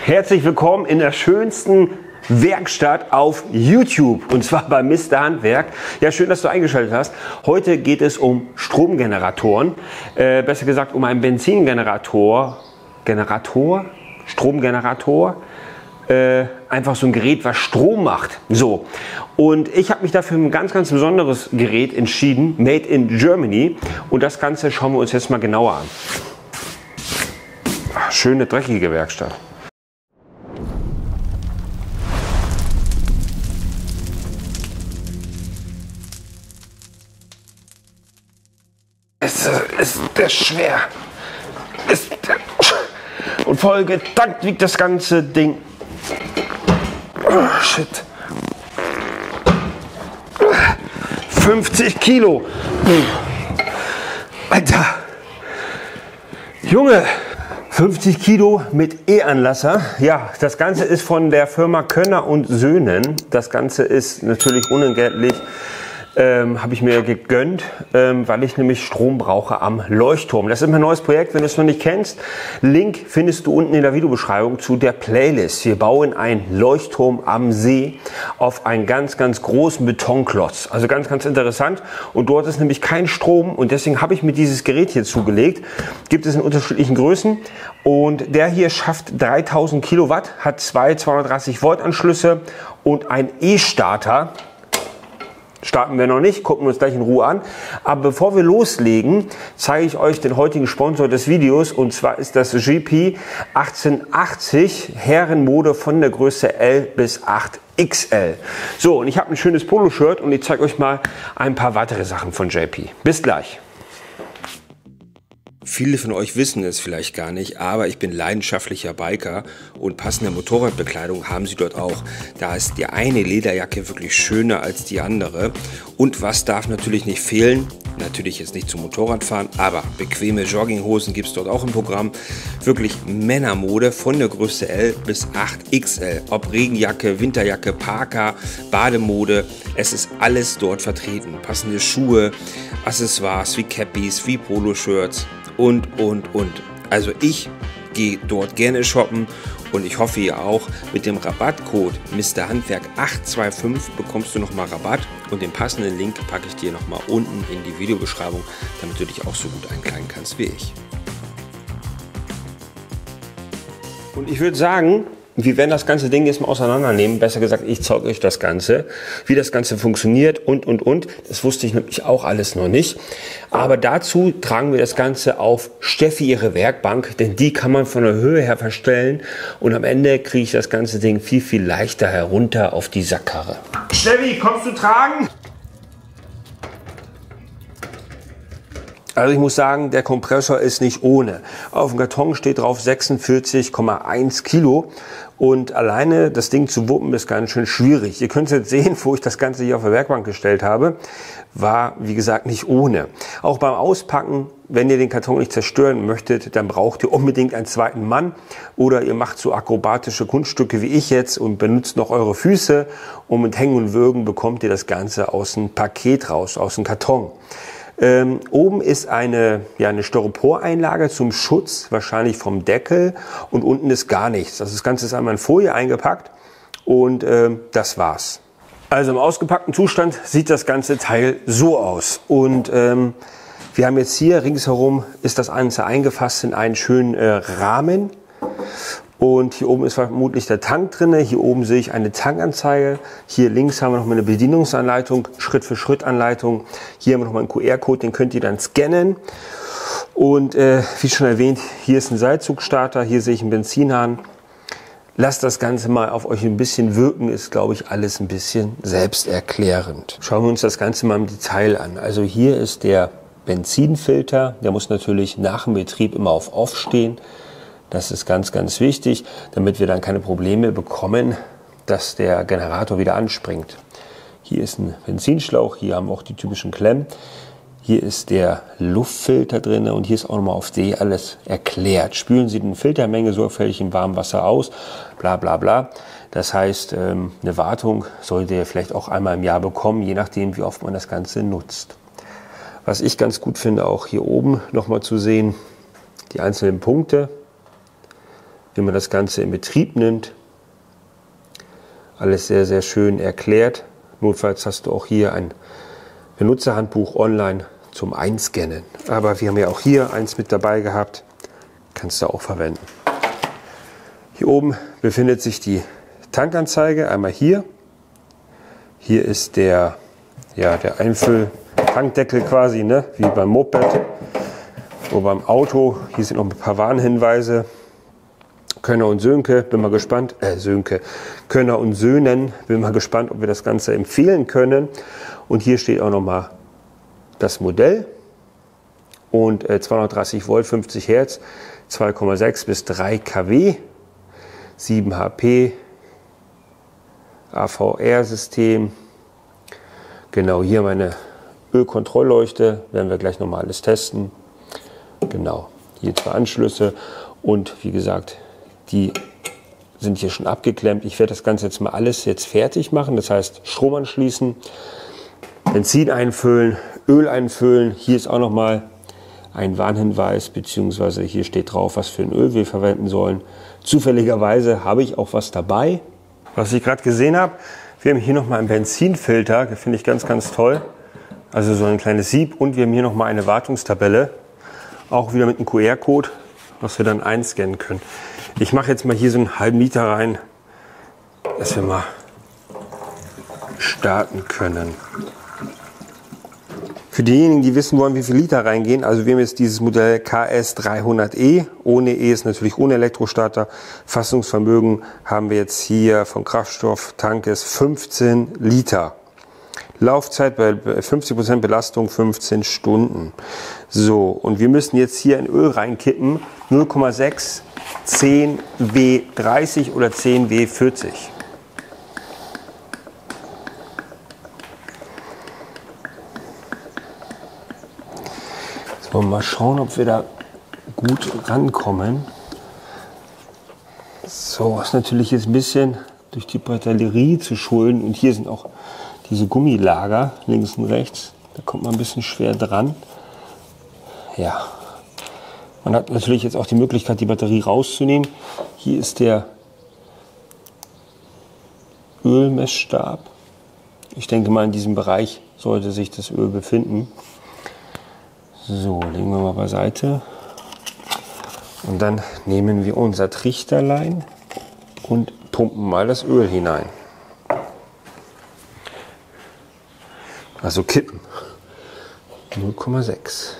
Herzlich willkommen in der schönsten Werkstatt auf YouTube, und zwar bei Mr. Handwerk. Ja, schön, dass du eingeschaltet hast. Heute geht es um Stromgeneratoren, besser gesagt um einen Benzingenerator, Stromgenerator, einfach so ein Gerät, was Strom macht. So, und ich habe mich dafür ein ganz besonderes Gerät entschieden, made in Germany, und das Ganze schauen wir uns jetzt mal genauer an. Ach, schöne dreckige Werkstatt. Ist der schwer. Und voll getankt wiegt das ganze Ding. Oh, shit. 50 Kilo. Alter. Junge. 50 Kilo mit E-Anlasser. Ja, das Ganze ist von der Firma Könner und Söhnen. Das Ganze ist natürlich unentgeltlich. Habe ich mir gegönnt, weil ich nämlich Strom brauche am Leuchtturm. Das ist mein neues Projekt, wenn du es noch nicht kennst. Link findest du unten in der Videobeschreibung zu der Playlist. Wir bauen einen Leuchtturm am See auf einen ganz großen Betonklotz. Also ganz interessant. Und dort ist nämlich kein Strom, und deswegen habe ich mir dieses Gerät hier zugelegt. Gibt es in unterschiedlichen Größen. Und der hier schafft 3000 Kilowatt, hat zwei 230 Volt Anschlüsse und ein E-Starter. Starten wir noch nicht, gucken wir uns gleich in Ruhe an. Aber bevor wir loslegen, zeige ich euch den heutigen Sponsor des Videos, und zwar ist das GP 1880 Herrenmode von der Größe L bis 8XL. So, und ich habe ein schönes Poloshirt und ich zeige euch mal ein paar weitere Sachen von JP. Bis gleich. Viele von euch wissen es vielleicht gar nicht, aber ich bin leidenschaftlicher Biker und passende Motorradbekleidung haben sie dort auch. Da ist die eine Lederjacke wirklich schöner als die andere. Und was darf natürlich nicht fehlen? Natürlich jetzt nicht zum Motorradfahren, aber bequeme Jogginghosen gibt es dort auch im Programm. Wirklich Männermode von der Größe L bis 8XL. Ob Regenjacke, Winterjacke, Parka, Bademode, es ist alles dort vertreten. Passende Schuhe, Accessoires wie Cappies, wie Poloshirts. Und. Also ich gehe dort gerne shoppen, und ich hoffe ihr auch. Mit dem Rabattcode Mr. Handwerk 825 bekommst du nochmal Rabatt, und den passenden Link packe ich dir nochmal unten in die Videobeschreibung, damit du dich auch so gut einkleiden kannst wie ich. Und ich würde sagen, wir werden das ganze Ding jetzt mal auseinandernehmen. Besser gesagt, ich zeige euch das Ganze, wie das Ganze funktioniert und. Das wusste ich nämlich auch alles noch nicht. Aber dazu tragen wir das Ganze auf Steffi ihre Werkbank, denn die kann man von der Höhe her verstellen. Und am Ende kriege ich das ganze Ding viel leichter herunter auf die Sackkarre. Steffi, kommst du tragen? Also ich muss sagen, der Kompressor ist nicht ohne. Auf dem Karton steht drauf 46,1 Kilo. Und alleine das Ding zu wuppen ist ganz schön schwierig. Ihr könnt jetzt sehen, wo ich das Ganze hier auf der Werkbank gestellt habe, war wie gesagt nicht ohne. Auch beim Auspacken, wenn ihr den Karton nicht zerstören möchtet, dann braucht ihr unbedingt einen zweiten Mann, oder ihr macht so akrobatische Kunststücke wie ich jetzt und benutzt noch eure Füße, und mit Hängen und Würgen bekommt ihr das Ganze aus dem Paket raus, aus dem Karton. Oben ist eine Styroporeinlage zum Schutz, wahrscheinlich vom Deckel, und unten ist gar nichts. Also das Ganze ist einmal in Folie eingepackt, und das war's. Also im ausgepackten Zustand sieht das ganze Teil so aus. Und wir haben jetzt hier ringsherum ist das Ganze eingefasst in einen schönen Rahmen. Und hier oben ist vermutlich der Tank drin. Hier oben sehe ich eine Tankanzeige. Hier links haben wir noch mal eine Bedienungsanleitung, Schritt-für-Schritt-Anleitung. Hier haben wir noch mal einen QR-Code, den könnt ihr dann scannen. Und wie schon erwähnt, hier ist ein Seilzugstarter, hier sehe ich einen Benzinhahn. Lasst das Ganze mal auf euch ein bisschen wirken, ist, glaube ich, alles ein bisschen selbsterklärend. Schauen wir uns das Ganze mal im Detail an. Also hier ist der Benzinfilter, der muss natürlich nach dem Betrieb immer auf Off stehen. Das ist ganz wichtig, damit wir dann keine Probleme bekommen, dass der Generator wieder anspringt. Hier ist ein Benzinschlauch, hier haben wir auch die typischen Klemmen. Hier ist der Luftfilter drin, und hier ist auch nochmal auf D alles erklärt. Spülen Sie den Filtermenge sorgfältig im warmen Wasser aus, bla bla bla. Das heißt, eine Wartung solltet ihr vielleicht auch einmal im Jahr bekommen, je nachdem, wie oft man das Ganze nutzt. Was ich ganz gut finde, auch hier oben nochmal zu sehen, die einzelnen Punkte. wie man das Ganze in Betrieb nimmt. Alles sehr, sehr schön erklärt. Notfalls hast du auch hier ein Benutzerhandbuch online zum Einscannen. Aber wir haben ja auch hier eins mit dabei gehabt. Kannst du auch verwenden. Hier oben befindet sich die Tankanzeige. Einmal hier. Hier ist der Einfüll-Tankdeckel quasi, ne? Wie beim Moped oder beim Auto. Hier sind noch ein paar Warnhinweise. Könner und Sönke, bin mal gespannt. Könner und Söhnen, bin mal gespannt, ob wir das Ganze empfehlen können. Und hier steht auch nochmal das Modell. Und 230 Volt, 50 Hertz, 2,6 bis 3 kW, 7 HP, AVR-System. Genau, hier meine Ölkontrollleuchte, werden wir gleich nochmal alles testen. Genau, hier 2 Anschlüsse und wie gesagt, die sind hier schon abgeklemmt. Ich werde das Ganze jetzt mal alles fertig machen, das heißt Strom anschließen, Benzin einfüllen, Öl einfüllen. Hier ist auch nochmal ein Warnhinweis, beziehungsweise hier steht drauf, was für ein Öl wir verwenden sollen. Zufälligerweise habe ich auch was dabei. Was ich gerade gesehen habe, wir haben hier nochmal einen Benzinfilter, das finde ich ganz, ganz toll. Also so ein kleines Sieb und wir haben hier nochmal eine Wartungstabelle, auch wieder mit einem QR-Code, was wir dann einscannen können. Ich mache jetzt mal hier so einen halben Liter rein, dass wir mal starten können. Für diejenigen, die wissen wollen, wie viel Liter reingehen, also wir haben jetzt dieses Modell KS300E. Ohne E ist natürlich ohne Elektrostarter. Fassungsvermögen haben wir jetzt hier von Kraftstofftankes 15 Liter. Laufzeit bei 50% Belastung 15 Stunden. So, und wir müssen jetzt hier in Öl reinkippen. 0,6, 10 W30 oder 10 W40. So, mal schauen, ob wir da gut rankommen. So, ist natürlich jetzt ein bisschen durch die Batterie zu schulden. Und hier sind auch diese Gummilager links und rechts. Da kommt man ein bisschen schwer dran. Ja, man hat natürlich jetzt auch die Möglichkeit, die Batterie rauszunehmen. Hier ist der Ölmessstab. Ich denke mal, in diesem Bereich sollte sich das Öl befinden. So, legen wir mal beiseite. Und dann nehmen wir unser Trichterlein und pumpen mal das Öl hinein. Also kippen. 0,6.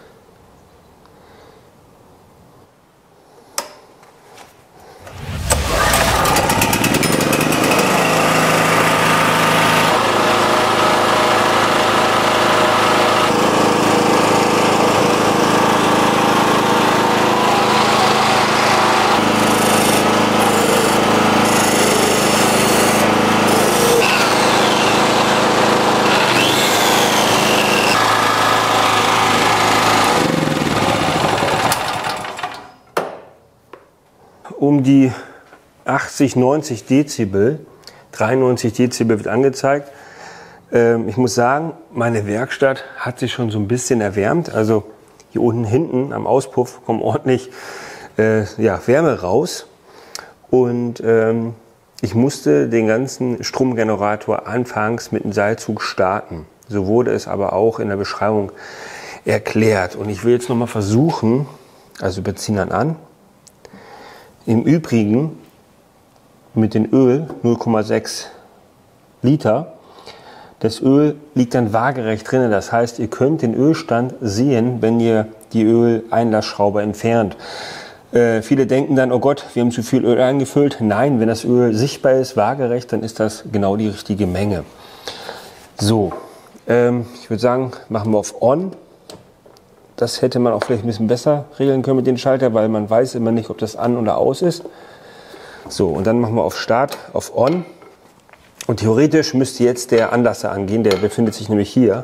Um die 80, 90 Dezibel, 93 Dezibel wird angezeigt. Ich muss sagen, meine Werkstatt hat sich schon so ein bisschen erwärmt. Also hier unten hinten am Auspuff kommt ordentlich Wärme raus. Und ich musste den ganzen Stromgenerator anfangs mit einem Seilzug starten. So wurde es aber auch in der Beschreibung erklärt. Und ich will jetzt nochmal versuchen, also Benzin an. Im Übrigen mit dem Öl 0,6 Liter. Das Öl liegt dann waagerecht drin. Das heißt, ihr könnt den Ölstand sehen, wenn ihr die Öleinlassschraube entfernt. Viele denken dann, oh Gott, wir haben zu viel Öl eingefüllt. Nein, wenn das Öl sichtbar ist, waagerecht, dann ist das genau die richtige Menge. So, ich würde sagen, machen wir auf On. Das hätte man auch vielleicht ein bisschen besser regeln können mit dem Schalter, weil man weiß immer nicht, ob das an oder aus ist. So, und dann machen wir auf Start, auf On. Und theoretisch müsste jetzt der Anlasser angehen, der befindet sich nämlich hier.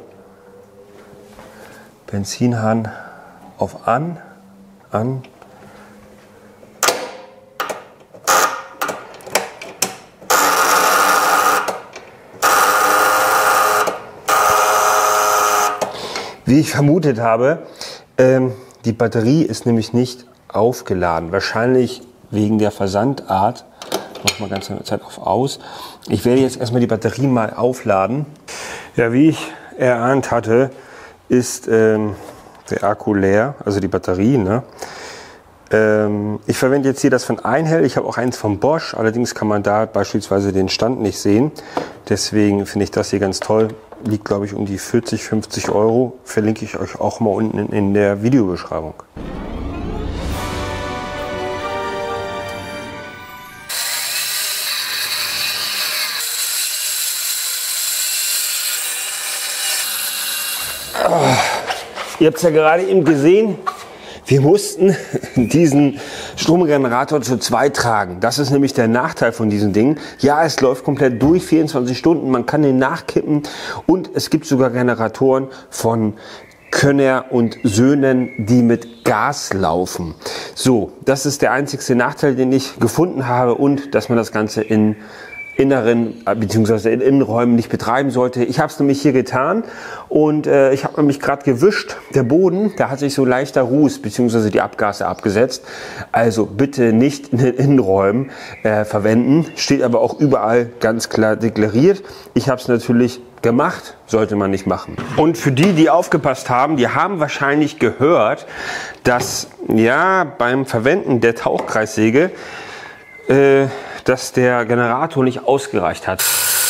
Benzinhahn auf An. Wie ich vermutet habe, die Batterie ist nämlich nicht aufgeladen. Wahrscheinlich wegen der Versandart. Mach mal ganz eine Zeit auf aus. Ich werde jetzt erstmal die Batterien mal aufladen. Ja, wie ich erahnt hatte, ist der Akku leer, also die Batterie. Ne? Ich verwende jetzt hier das von Einhell. Ich habe auch eins von Bosch. Allerdings kann man da beispielsweise den Stand nicht sehen. Deswegen finde ich das hier ganz toll. Liegt, glaube ich, um die 40, 50 Euro. Verlinke ich euch auch mal unten in der Videobeschreibung. Ihr habt es ja gerade eben gesehen, wir mussten diesen Stromgenerator zu zweit tragen. Das ist nämlich der Nachteil von diesen Dingen. Ja, es läuft komplett durch, 24 Stunden, man kann den nachkippen und es gibt sogar Generatoren von Könner und Söhnen, die mit Gas laufen. So, das ist der einzigste Nachteil, den ich gefunden habe und dass man das Ganze in Inneren bzw. in Innenräumen nicht betreiben sollte. Ich habe es nämlich hier getan und ich habe nämlich gerade gewischt. Der Boden, da hat sich so leichter Ruß bzw. die Abgase abgesetzt. Also bitte nicht in den Innenräumen verwenden. Steht aber auch überall ganz klar deklariert. Ich habe es natürlich gemacht, sollte man nicht machen. Und für die, die aufgepasst haben, die haben wahrscheinlich gehört, dass ja beim Verwenden der Tauchkreissäge dass der Generator nicht ausgereicht hat.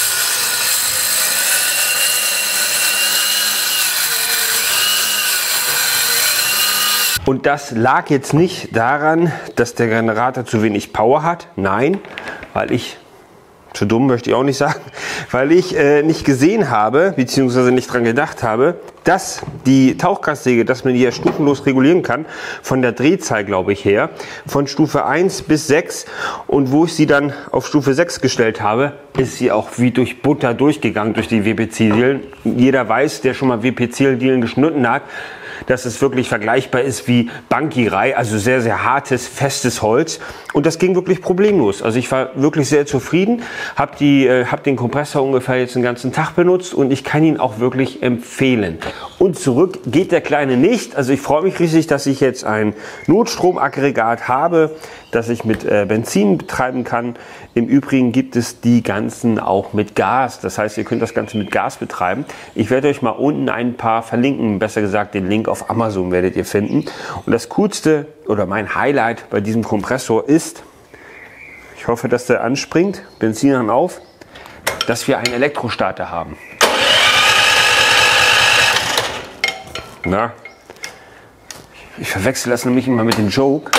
Und das lag jetzt nicht daran, dass der Generator zu wenig Power hat. Nein, weil ich, zu dumm möchte ich auch nicht sagen, weil ich nicht gesehen habe, beziehungsweise nicht dran gedacht habe, dass die Tauchkreissäge, dass man die ja stufenlos regulieren kann, von der Drehzahl, glaube ich, her, von Stufe 1 bis 6. Und wo ich sie dann auf Stufe 6 gestellt habe, ist sie auch wie durch Butter durchgegangen, durch die WPC-Dielen. Jeder weiß, der schon mal WPC-Dielen geschnitten hat, dass es wirklich vergleichbar ist wie Bankirei, also sehr, sehr hartes, festes Holz. Und das ging wirklich problemlos. Also ich war wirklich sehr zufrieden, habe den Kompressor ungefähr jetzt den ganzen Tag benutzt und ich kann ihn auch wirklich empfehlen. Und zurück geht der Kleine nicht. Also ich freue mich riesig, dass ich jetzt ein Notstromaggregat habe, das ich mit Benzin betreiben kann. Im Übrigen gibt es die ganzen auch mit Gas. Das heißt, ihr könnt das Ganze mit Gas betreiben. Ich werde euch mal unten ein paar verlinken. Besser gesagt, den Link auf Amazon werdet ihr finden. Und das Coolste oder mein Highlight bei diesem Kompressor ist, ich hoffe, dass der anspringt, Benzin an auf, dass wir einen Elektrostarter haben. Na, ich verwechsel das nämlich immer mit dem Joke.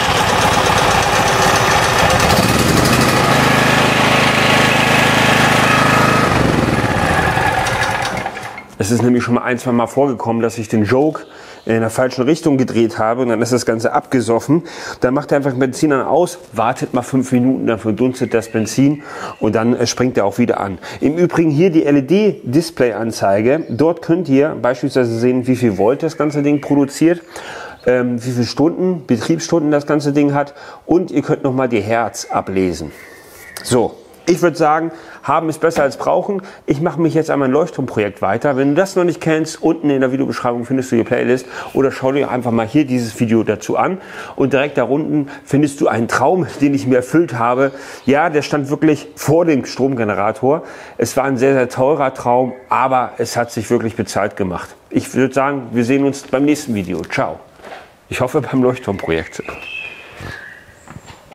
Es ist nämlich schon mal ein, zwei Mal vorgekommen, dass ich den Joke in der falschen Richtung gedreht habe und dann ist das Ganze abgesoffen. Dann macht er einfach Benzin an aus, wartet mal 5 Minuten, dann verdunstet das Benzin und dann springt er auch wieder an. Im Übrigen hier die LED-Display-Anzeige. Dort könnt ihr beispielsweise sehen, wie viel Volt das ganze Ding produziert, wie viele Stunden, Betriebsstunden das ganze Ding hat und ihr könnt nochmal die Hertz ablesen. So. Ich würde sagen, haben ist besser als brauchen. Ich mache mich jetzt an mein Leuchtturmprojekt weiter. Wenn du das noch nicht kennst, unten in der Videobeschreibung findest du die Playlist oder schau dir einfach mal hier dieses Video dazu an. Und direkt da unten findest du einen Traum, den ich mir erfüllt habe. Ja, der stand wirklich vor dem Stromgenerator. Es war ein sehr, sehr teurer Traum, aber es hat sich wirklich bezahlt gemacht. Ich würde sagen, wir sehen uns beim nächsten Video. Ciao. Ich hoffe beim Leuchtturmprojekt.